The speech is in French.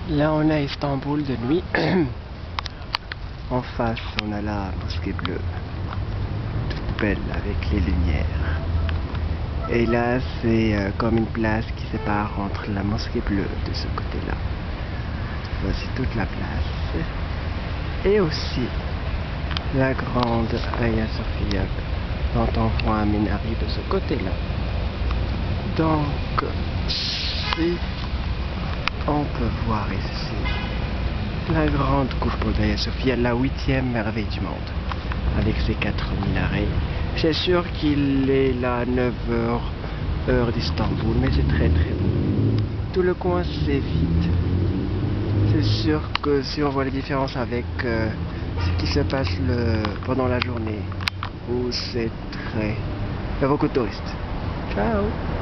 Là on est à Istanbul de nuit. En face on a la mosquée bleue, toute belle avec les lumières. Et là c'est comme une place qui sépare entre la mosquée bleue de ce côté-là. Voici toute la place. Et aussi la grande Aya Sofya dont on voit un minaret de ce côté-là. Donc si on peut voir ici la grande coupole d'Aya Sofya, la 8e merveille du monde, avec ses 4 minarets. C'est sûr qu'il est là 9h, heure d'Istanbul, mais c'est très très beau. Tout le coin c'est vide. C'est sûr que si on voit les différences avec ce qui se passe pendant la journée, où c'est très... il y a beaucoup de touristes. Ciao!